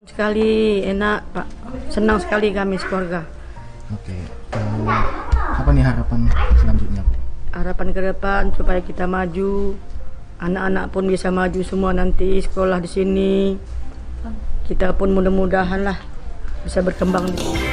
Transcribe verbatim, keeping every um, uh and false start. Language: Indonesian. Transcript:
Sekali enak Pak, senang sekali kami sekeluarga. Oke, uh, apa nih harapan selanjutnya? Harapan ke depan supaya kita maju, anak-anak pun bisa maju semua nanti sekolah di sini. Kita pun mudah-mudahan lah bisa berkembang di sini.